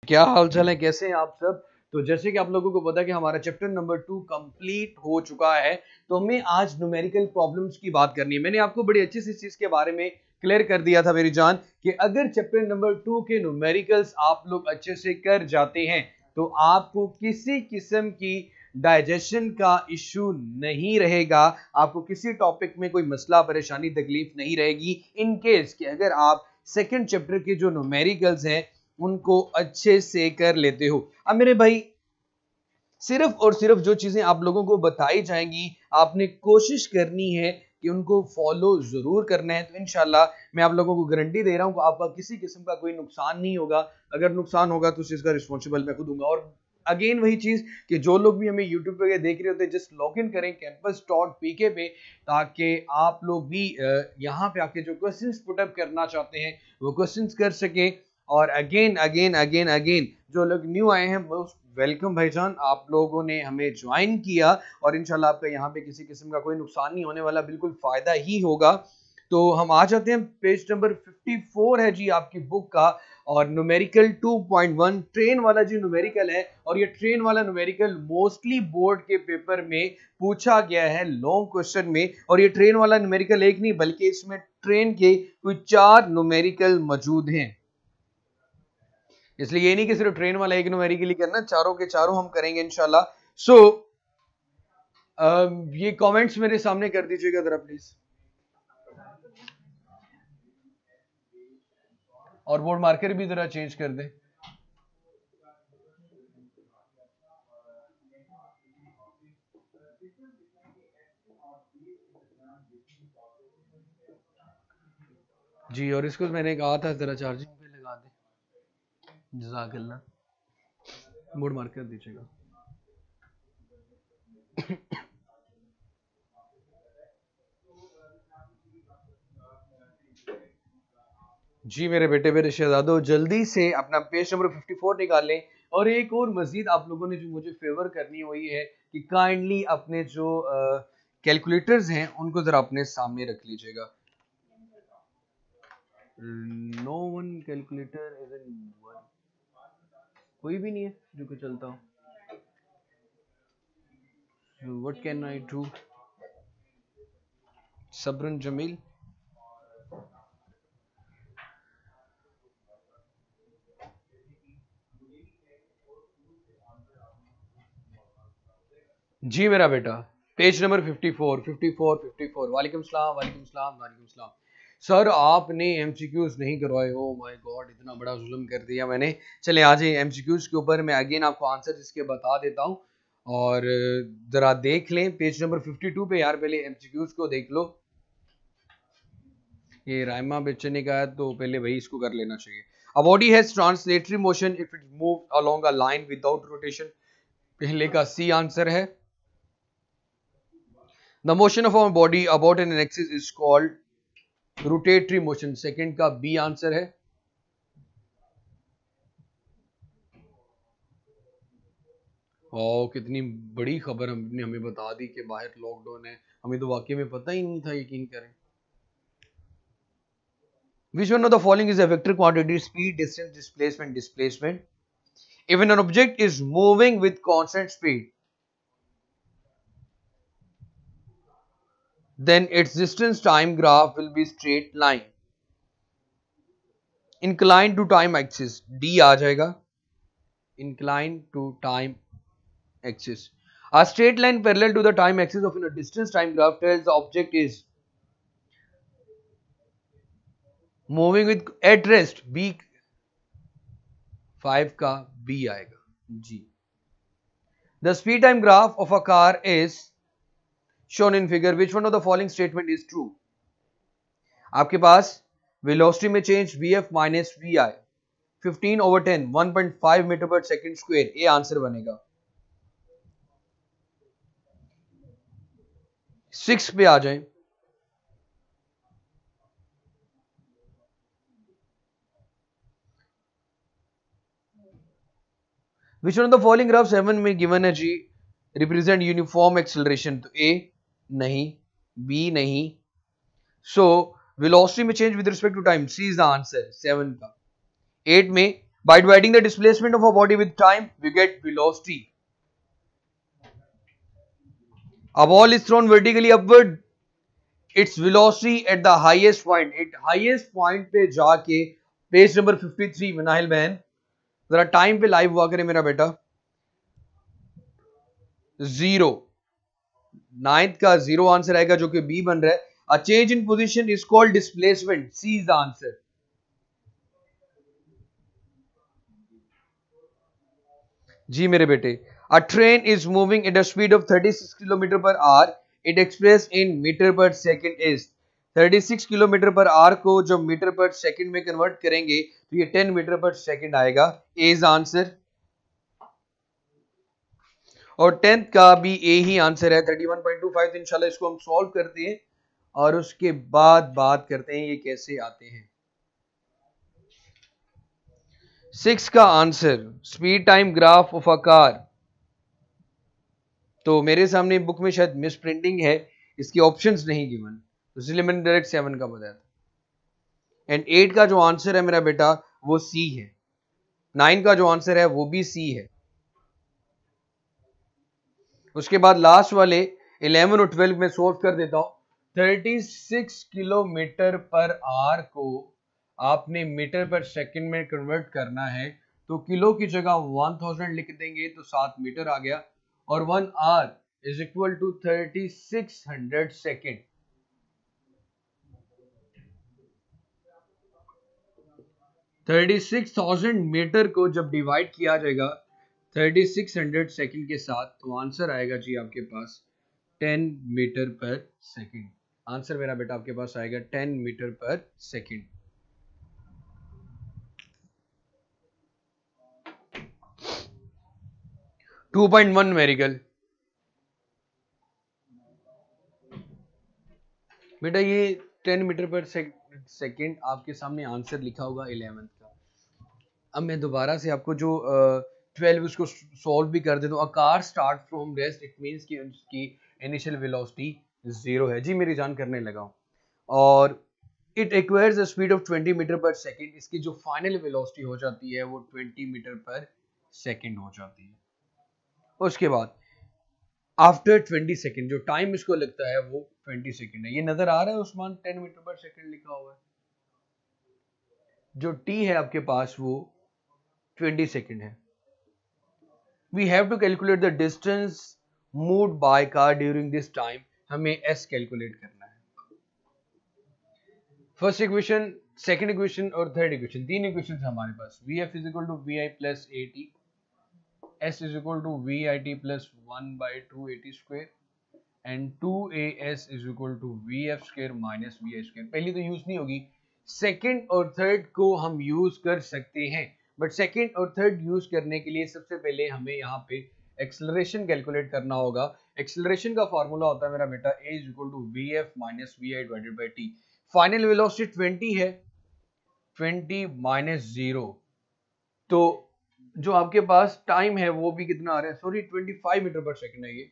क्या हाल चाल है, कैसे हैं आप सब। तो जैसे कि आप लोगों को पता है कि हमारा चैप्टर नंबर 2 कंप्लीट हो चुका है, तो हमें आज न्यूमेरिकल प्रॉब्लम्स की बात करनी है। मैंने आपको बड़ी अच्छी सी चीज के बारे में क्लियर कर दिया था मेरी जान, कि अगर चैप्टर नंबर 2 के न्यूमेरिकल्स आप लोग अच्छे से कर जाते हैं तो आपको किसी किस्म की डाइजेशन का इश्यू नहीं रहेगा, आपको किसी टॉपिक में कोई मसला परेशानी तकलीफ नहीं रहेगी। इन केस कि अगर आप सेकेंड चैप्टर के जो न्यूमेरिकल्स हैं उनको अच्छे से कर लेते हो। अब मेरे भाई, सिर्फ और सिर्फ जो चीजें आप लोगों को बताई जाएंगी आपने कोशिश करनी है कि उनको फॉलो जरूर करना है। तो इंशाल्लाह मैं आप लोगों को गारंटी दे रहा हूं कि आपका किसी किस्म का कोई नुकसान नहीं होगा। अगर नुकसान होगा तो उस चीज का रिस्पॉन्सिबल मैं खुद दूंगा। और अगेन वही चीज कि जो लोग भी हमें यूट्यूब पे देख रहे होते हैं, जस्ट लॉग इन करें campus.pk पे, ताकि आप लोग भी यहाँ पे आके जो क्वेश्चंस पुटअप करना चाहते हैं वो क्वेश्चंस कर सके। और अगेन अगेन अगेन अगेन जो लोग न्यू आए हैं मोस्ट वेलकम भाईजान, आप लोगों ने हमें ज्वाइन किया और इंशाल्लाह आपका यहाँ पे किसी किस्म का कोई नुकसान नहीं होने वाला, बिल्कुल फायदा ही होगा। तो हम आ जाते हैं, पेज नंबर 54 है जी आपकी बुक का, और न्यूमेरिकल 2.1 ट्रेन वाला जी न्यूमेरिकल है। और ये ट्रेन वाला न्यूमेरिकल मोस्टली बोर्ड के पेपर में पूछा गया है लॉन्ग क्वेश्चन में। और ये ट्रेन वाला न्यूमेरिकल एक नहीं बल्कि इसमें ट्रेन के कोई 4 न्यूमेरिकल मौजूद हैं, इसलिए ये नहीं कि सिर्फ ट्रेन वाला एक न्यूमेरिकली करना, चारों के चारों हम करेंगे इंशाल्लाह। सो ये कमेंट्स मेरे सामने कर दीजिएगा जरा प्लीज, और बोर्ड मार्कर भी जरा चेंज कर दे। जी, और इसको मैंने कहा था जरा चार्जिंग पे लगा दे, जज़ाकल्लाह। बोर्ड मार्कर दीजिएगा। जी मेरे बेटे मेरे शहजादों, जल्दी से अपना पेज नंबर 54 निकाल लें। और एक और मजीद आप लोगों ने जो मुझे फेवर करनी हुई है कि काइंडली अपने जो कैलकुलेटर्स हैं उनको जरा अपने सामने रख लीजिएगा। No one calculator is in one, कोई भी नहीं है जो कि चलता हो। व्हाट कैन आई डू, सब्रन जमील। जी मेरा बेटा, पेज नंबर 54 54 54। वालेकुम सलाम वालेकुम सलाम वालेकुम सलाम। सर आपने एमसीक्यूज नहीं करवाए, ओ माय गॉड, इतना बड़ा जुल्म कर दिया मैंने। चले आ जाए एमसीक्यूज के ऊपर, मैं अगेन आपको आंसर इसके बता देता हूँ और जरा देख लें पेज नंबर 52 पे। यार पहले एमसीक्यूज को देख लो। ये रायमा बेचने का है तो पहले वही इसको कर लेना चाहिए। A body has translatory motion if it moves along a line without rotation। पहले का सी आंसर है। The motion of our body about an axis is called rotatory motion। Second का बी आंसर है। कितनी बड़ी खबर हमने हमें बता दी कि बाहर लॉकडाउन है, हमें तो वाकई में पता ही नहीं था, यकीन करें। Which one of the following is a vector quantity? Speed, distance, displacement, displacement. If an object is moving with constant speed, then its distance time graph will be straight line inclined to time axis। D आ जाएगा, inclined to time axis। A straight line parallel to the time axis of a distance time graph tells the object is moving with at rest। B 5 का B आएगा जी। The speed time graph of a car is shown in figure। Which one of the following statement is true? आपके पास velocity में change vf minus vi 15/10 1.5 metre per second square, ये answer बनेगा। 6 पे आ जाएं। Which one of the following graph 7 में given है जी represent uniform acceleration? तो A नहीं, B नहीं। So velocity में change with respect to time, C is the answer 7 का। 8 में By dividing the displacement of a body with time, we get velocity. A ball is thrown vertically upward. Its velocity at the highest point. Highest point पे जाके page number 53 vinyl बहन जरा time पे live हुआ करे मेरा बेटा. 0. 9th का 0 आंसर आएगा जो कि बी बन रहा है. A change in position is called displacement. C is the answer. जी मेरे बेटे. A train is moving at a speed of 36 km per hour. It expressed in meter per second is 36 kilometre per hour को जब metre per second में convert करेंगे तो ये 10 metre per second आएगा. A is answer. और 10th का भी ए ही आंसर है 31.25. तो इंशाल्लाह इसको हम सॉल्व करते हैं और उसके बाद बात करते हैं ये कैसे आते हैं. 6 का answer speed time graph of a car. तो मेरे सामने बुक में शायद मिस प्रिंटिंग है, इसकी ऑप्शंस नहीं गिवन, तो इसलिए मैंने डायरेक्ट 7 का बताया था. एंड 8 का जो आंसर है मेरा बेटा वो सी है. 9 का जो आंसर है वो भी सी है. उसके बाद लास्ट वाले 11 और 12 में सोल्व कर देता हूं. 36 किलोमीटर पर आवर को आपने मीटर पर सेकंड में कन्वर्ट करना है तो किलो की जगह 1000 लिख देंगे तो 7 मीटर आ गया. और 1 hour is equal to 3600 second. $36,000 metre को जब डिवाइड किया जाएगा 3600 सेकेंड के साथ तो आंसर आएगा जी आपके पास 10 मीटर पर सेकेंड. आंसर मेरा बेटा आपके पास आएगा 10 मीटर पर सेकेंड. टू 2.1 मेरिकल. बेटा ये 10 मीटर पर सेकेंड आपके सामने आंसर लिखा होगा 11th का. अब मैं दोबारा से आपको जो 12 उसको सॉल्व भी कर देता हूँ. A car start from rest, it means कि उसकी इनिशियल वेलोसिटी 0 है. जी मेरी जान करने लगा हूँ. और it acquires a speed of 20 metre per second. इसकी जो फाइनल वेलोसिटी हो जाती है वो 20 मीटर पर सेकेंड हो जाती है. उसके बाद आफ्टर 20 सेकेंड जो टाइम इसको लगता है वो 20 सेकेंड है. ये नजर आ रहा है उस्मान 10 मीटर पर सेकेंड लिखा हुआ है. जो टी है आपके पास वो 20 सेकेंड है. We have to calculate the distance moved by car during this time. हमें एस कैलकुलेट करना है. फर्स्ट इक्वेशन, सेकंड इक्वेशन और थर्ड इक्वेशन, तीन इक्वेशन हमारे पास. V F is equal to V I plus A T, S is equal to V I T plus 1/2 A T square and 2as is equal to V F square minus V I square. पहली तो use नहीं होगी, second और third को हम use कर सकते हैं. बट सेकंड और थर्ड यूज करने के लिए सबसे पहले हमें यहाँ पे एक्सेलरेशन कैलकुलेट करना होगा. एक्सेलरेशन का फॉर्मूला होता है मेरा बेटा a is equal to V F minus V I divided by T. Final velocity 20 है, 20 माइनस 0. तो जो आपके पास टाइम है वो भी कितना आ रहा है, सॉरी 25 मीटर पर सेकेंड है. ये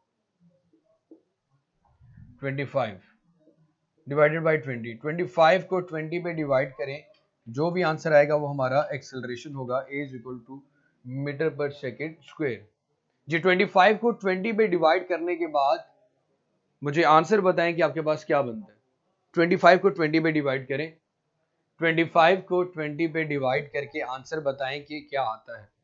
25 डिवाइडेड बाई 20. 25 को 20 पे डिवाइड करें, जो भी आंसर आएगा वो हमारा एक्सेलरेशन होगा. a is equal to metre per second square. जी 25 को 20 पे डिवाइड करने के बाद मुझे आंसर बताएं कि आपके पास क्या बनता है. 25 को 20 पे डिवाइड करें, 25 को 20 पे डिवाइड करके आंसर बताएं कि क्या आता है.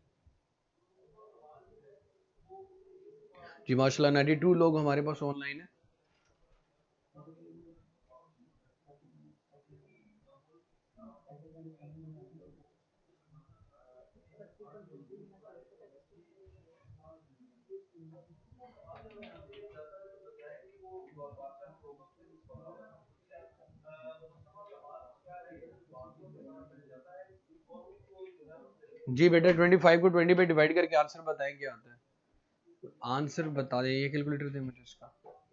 जी माशाल्लाह 92 लोग हमारे पास ऑनलाइन है. जी बेटा 25 को 20 पे डिवाइड करके आंसर बताएं क्या आता है. आंसर बता दें, ये कैलकुलेटर दे मुझे इसका.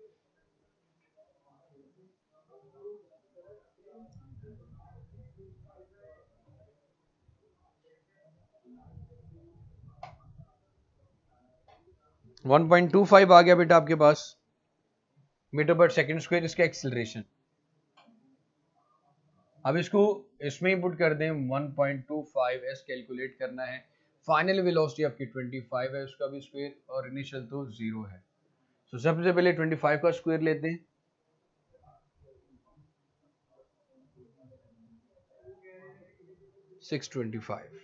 वन 1.25 आ गया बेटा आपके पास मीटर पर सेकेंड स्क्वायर. इसका एक्सेलरेशन अब इसको इसमें ही पुट कर दें, 1.25 s कैलकुलेट करना है। फाइनल वेलोसिटी आपकी 25 है, उसका भी स्क्वायर, और इनिशियल तो 0 है। तो सबसे पहले 25 का स्क्वायर लेते हैं। सिक्स 25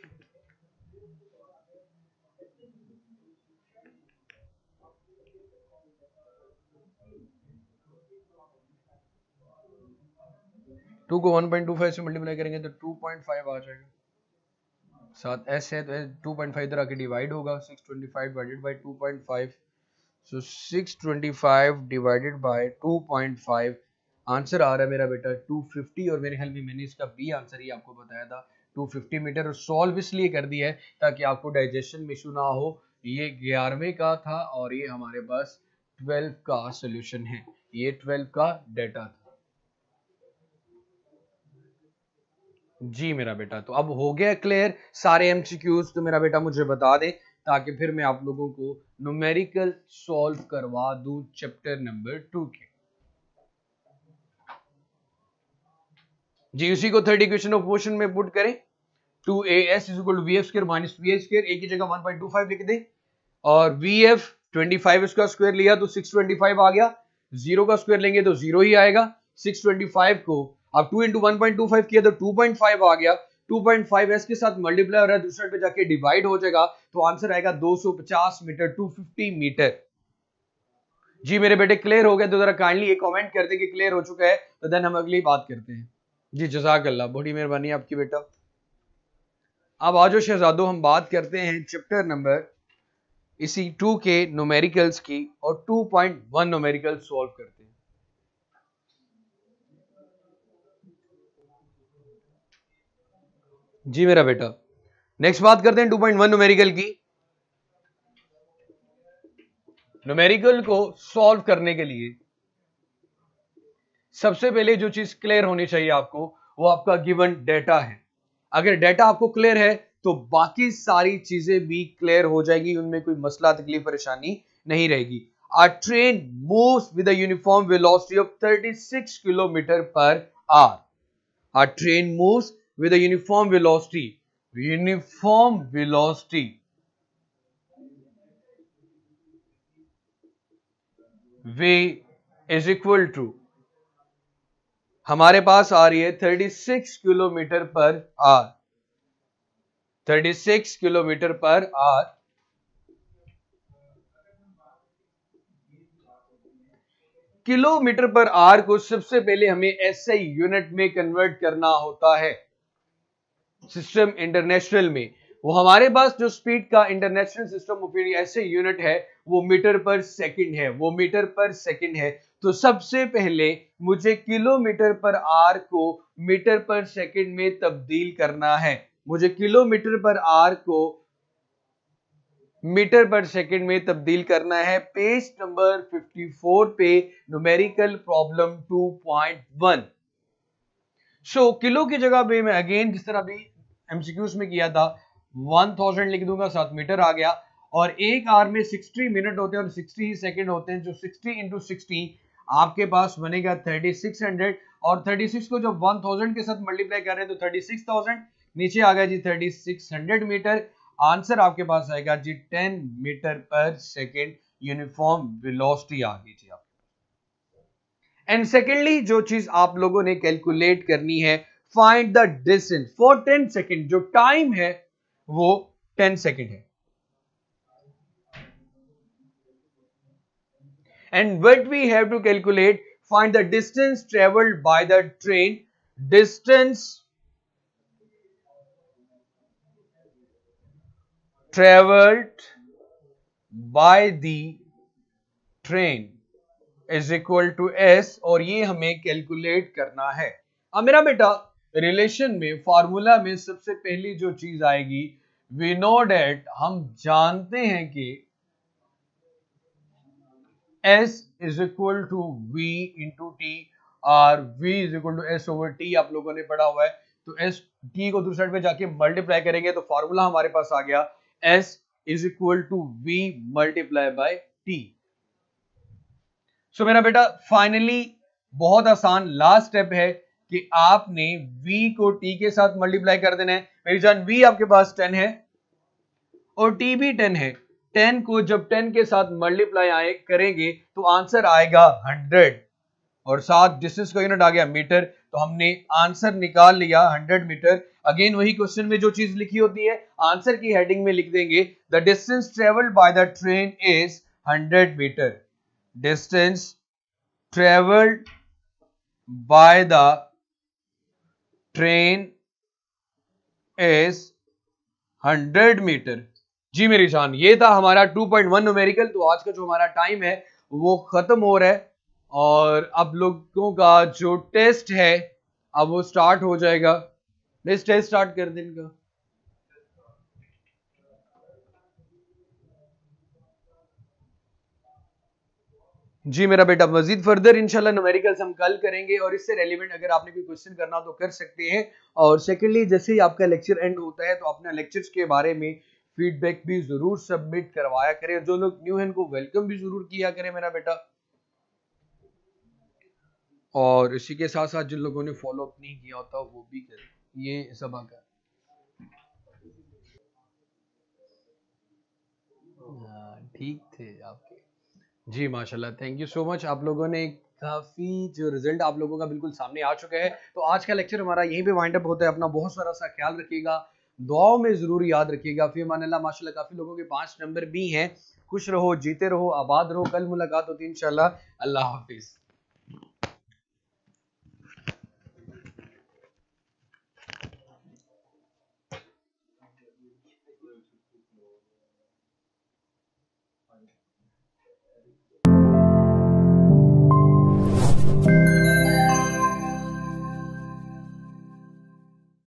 2 को 1.25 से मल्टीप्लाई करेंगे तो 2.5 आ जाएगा। साथ s है तो 2.5 इधर आके डिवाइड होगा, 625 divided by 2.5, so 625 divided by 2.5, answer आ रहा है मेरा बेटा 250। और मेरे ख्याल में मैंने इसका बी आंसर ही आपको बताया था, 250 मीटर। और सॉल्व इसलिए कर दिया है ताकि आपको डाइजेशन में इशू ना हो। ये 11वें का था और ये हमारे पास 12 का सोल्यूशन है, ये 12 का डेटा था। जी मेरा बेटा, तो अब हो गया क्लियर सारे एमसीक्यूज। तो मेरा बेटा मुझे बता दे ताकि फिर मैं आप लोगों को न्यूमेरिकल सॉल्व करवा दूं चैप्टर नंबर 2 के। जी उसी को थर्ड इक्वेशन ऑफ मोशन में पुट करें, 2as is equal to V F square minus V H square, एक ही जगह 1.25 लिख दें, और वी एफ 25 इसका स्क्वायर लिया तो 625 आ गया, जीरो का स्क्वायर लेंगे तो जीरो ही आएगा। 625 को अब 2 इंटू 1.25 किया तो 2.5 आ गया, 2.5 s के साथ मल्टीप्लाई हो रहा है, दूसरे पे जाके डिवाइड हो जाएगा तो आंसर आएगा 250 मीटर, 250 मीटर। जी मेरे बेटे क्लियर हो गया तो जरा काइंडली एक कमेंट कर दे कि क्लियर हो चुका है, तो देन हम अगली बात करते हैं। जी जज़ाक अल्लाह, बड़ी मेहरबानी आपकी बेटा। अब आज शहजादो हम बात करते हैं चैप्टर नंबर इसी 2 के न्यूमेरिकल्स की, और 2.1 न्यूमेरिकल सॉल्व करते हैं। जी मेरा बेटा, नेक्स्ट बात करते हैं 2.1 न्यूमेरिकल की। न्यूमेरिकल को सॉल्व करने के लिए सबसे पहले जो चीज क्लियर होनी चाहिए आपको, वो आपका गिवन डेटा है। अगर डेटा आपको क्लियर है तो बाकी सारी चीजें भी क्लियर हो जाएगी, उनमें कोई मसला तकलीफ परेशानी नहीं रहेगी। A train moves with a uniform velocity of 36 kilometre per hour. A train moves with a uniform velocity. Uniform velocity v is equal to, हमारे पास आ रही है 36 kilometre per hour, 36 kilometre per hour. Kilometre per hour को सबसे पहले हमें SI unit में convert करना होता है सिस्टम इंटरनेशनल में। वो हमारे पास जो स्पीड का international system of SI unit है वो मीटर पर सेकंड है, वो मीटर पर सेकंड है। तो सबसे पहले मुझे किलोमीटर पर आवर को मीटर पर सेकंड में तब्दील करना है, मुझे किलोमीटर पर आवर को मीटर पर सेकंड में तब्दील करना है। पेज नंबर 54 पे न्यूमेरिकल प्रॉब्लम 2.1। सो किलो की जगह पे मैं अगेन जिस तरह भी एमसीक्यूज में किया था 1000 लिख दूंगा, 7 मीटर आ गया। और एक आवर में 60 मिनट होते हैं और 60 ही सेकंड होते हैं, जो 60 इंटू 60 आपके पास बनेगा 3600। और 36 को जब 1000 के साथ मल्टीप्लाई कर रहे हैं तो 36000 नीचे आ गया जी 3600 मीटर। आंसर आपके पास आएगा जी 10 metre per second, uniform velocity आ गई जी आप। एंड सेकेंडली जो चीज आप लोगों ने कैलकुलेट करनी है, find the distance for 10 second. जो टाइम है वो 10 सेकेंड है। And what we have to calculate, find the distance traveled by the train, distance traveled by the train is equal to s, और ये हमें कैलकुलेट करना है। अब मेरा बेटा रिलेशन में फार्मूला में सबसे पहली जो चीज आएगी, वी नो डेट, हम जानते हैं कि S is equal to V into T, और V is equal to S over T आप लोगों ने पढ़ा हुआ है। तो S T को दूसरे साइड पे जाके मल्टीप्लाई करेंगे तो फॉर्मूला हमारे पास आ गया S is equal to V multiply by T। सो मेरा बेटा फाइनली बहुत आसान लास्ट स्टेप है, कि आपने v को t के साथ मल्टीप्लाई कर देना है। मेरी जान v आपके पास 10 है और t भी 10 है। 10 को जब 10 के साथ मल्टीप्लाई करेंगे तो आंसर आएगा 100 और साथ डिस्टेंस का यूनिट आ गया मीटर। तो हमने आंसर निकाल लिया 100 मीटर। अगेन वही क्वेश्चन में जो चीज लिखी होती है आंसर की हेडिंग में लिख देंगे the distance travelled by the train is 100 metre. Distance travelled by the train is 100 metre. जी मेरी जान, ये था हमारा 2.1 न्यूमेरिकल। तो आज का जो हमारा टाइम है वो खत्म हो रहा है और अब लोगों का जो टेस्ट है अब वो स्टार्ट हो जाएगा। नेक्स्ट टेस्ट स्टार्ट कर दें इनका। जी मेरा बेटा, मजीद फर्दर इंशाल्लाह न्यूमेरिकल्स हम कल करेंगे और इससे रेलिवेंट अगर आपने कोई क्वेश्चन करना तो कर सकते हैं। और सेकेंडली, जैसे ही आपका लेक्चर एंड होता है तो अपने लेक्चर्स के बारे में फीडबैक भी जरूर सबमिट करवाया करें। जो लोग न्यू हैं उनको वेलकम भी जरूर किया करें मेरा बेटा। और इसी के साथ साथ जिन लोगों ने फॉलो अप नहीं किया होता वो भी करें। ये सभा का ठीक थे आपके। जी माशाल्लाह, थैंक यू सो मच। आप लोगों ने काफी जो रिजल्ट आप लोगों का बिल्कुल सामने आ चुका है। तो आज का लेक्चर हमारा यहीं पे वाइंड अप होता है। अपना बहुत सारा सा ख्याल रखिएगा, दुआओं में जरूर याद रखिएगा। फिर माशाल्लाह माशाल्लाह काफी लोगों के 5 नंबर भी हैं। खुश रहो, जीते रहो, आबाद रहो। कल मुलाकात होती है इंशाल्लाह। अल्लाह हाफिज।